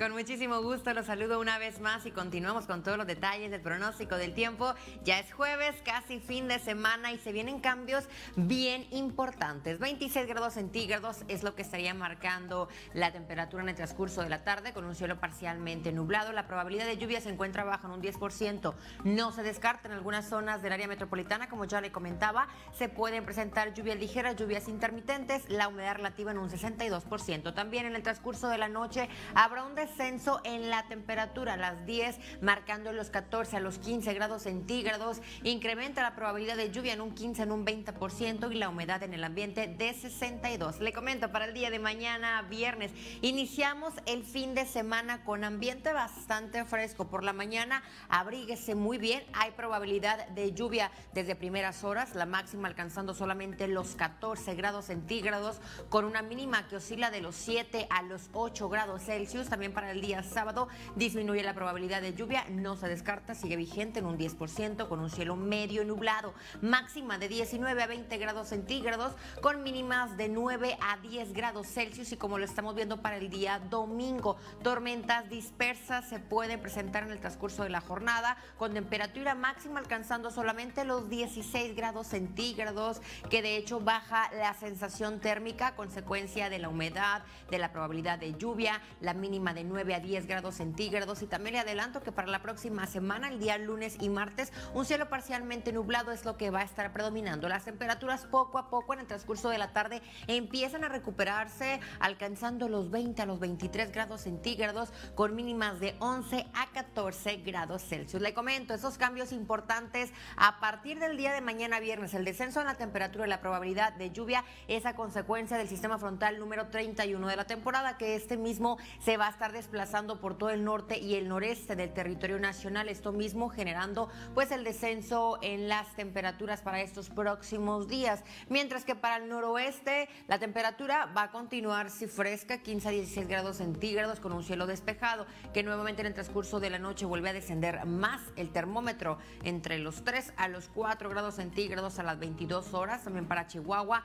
Con muchísimo gusto, los saludo una vez más y continuamos con todos los detalles del pronóstico del tiempo. Ya es jueves, casi fin de semana y se vienen cambios bien importantes. 26 grados centígrados es lo que estaría marcando la temperatura en el transcurso de la tarde, con un cielo parcialmente nublado. La probabilidad de lluvia se encuentra baja en un 10%. No se descarta en algunas zonas del área metropolitana, como ya le comentaba, se pueden presentar lluvias ligeras, lluvias intermitentes, la humedad relativa en un 62%. También en el transcurso de la noche habrá un descenso en la temperatura a las 10, marcando los 14 a los 15 grados centígrados. Incrementa la probabilidad de lluvia en un 15, en un 20% y la humedad en el ambiente de 62. Le comento para el día de mañana, viernes, iniciamos el fin de semana con ambiente bastante fresco. Por la mañana, abríguese muy bien. Hay probabilidad de lluvia desde primeras horas, la máxima alcanzando solamente los 14 grados centígrados, con una mínima que oscila de los 7 a los 8 grados Celsius. También para el día sábado disminuye la probabilidad de lluvia, no se descarta, sigue vigente en un 10%, con un cielo medio nublado, máxima de 19 a 20 grados centígrados, con mínimas de 9 a 10 grados Celsius. Y como lo estamos viendo para el día domingo, tormentas dispersas se pueden presentar en el transcurso de la jornada, con temperatura máxima alcanzando solamente los 16 grados centígrados, que de hecho baja la sensación térmica a consecuencia de la humedad, de la probabilidad de lluvia, la mínima de 9 a 10 grados centígrados. Y también le adelanto que para la próxima semana, el día lunes y martes, un cielo parcialmente nublado es lo que va a estar predominando. Las temperaturas poco a poco en el transcurso de la tarde empiezan a recuperarse, alcanzando los 20 a los 23 grados centígrados, con mínimas de 11 a 14 grados Celsius. Le comento esos cambios importantes a partir del día de mañana viernes. El descenso en la temperatura y la probabilidad de lluvia es a consecuencia del sistema frontal número 31 de la temporada, que este mismo se va a estar desplazando por todo el norte y el noreste del territorio nacional. Esto mismo generando pues el descenso en las temperaturas para estos próximos días. Mientras que para el noroeste la temperatura va a continuar fresca, 15 a 16 grados centígrados, con un cielo despejado, que nuevamente en el transcurso de la noche vuelve a descender más el termómetro entre los 3 a los 4 grados centígrados a las 22 horas. También para Chihuahua,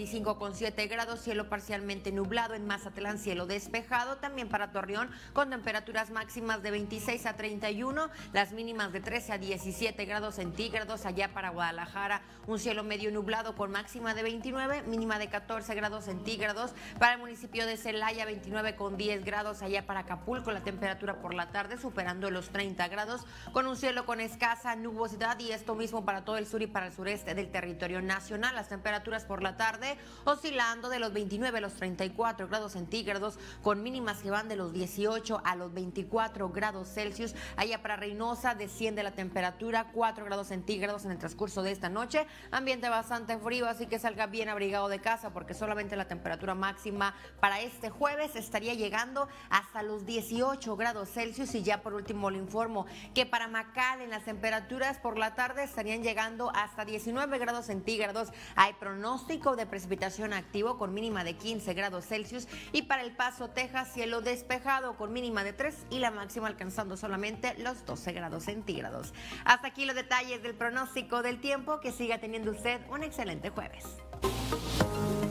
25,7 grados, cielo parcialmente nublado. En Mazatlán, cielo despejado. También para Torreón, con temperaturas máximas de 26 a 31, las mínimas de 13 a 17 grados centígrados. Allá para Guadalajara, un cielo medio nublado con máxima de 29, mínima de 14 grados centígrados. Para el municipio de Celaya, 29,10 grados. Allá para Acapulco, la temperatura por la tarde superando los 30 grados, con un cielo con escasa nubosidad, y esto mismo para todo el sur y para el sureste del territorio nacional. Las temperaturas por la tarde oscilando de los 29 a los 34 grados centígrados, con mínimas que van de los 18 a los 24 grados Celsius. Allá para Reynosa desciende la temperatura 4 grados centígrados en el transcurso de esta noche. Ambiente bastante frío, así que salga bien abrigado de casa, porque solamente la temperatura máxima para este jueves estaría llegando hasta los 18 grados Celsius. Y ya por último le informo que para McAllen las temperaturas por la tarde estarían llegando hasta 19 grados centígrados. Hay pronóstico de precipitación activo con mínima de 15 grados Celsius. Y para El Paso, Texas, cielo despejado con mínima de 3 y la máxima alcanzando solamente los 12 grados centígrados. Hasta aquí los detalles del pronóstico del tiempo. Que siga teniendo usted un excelente jueves.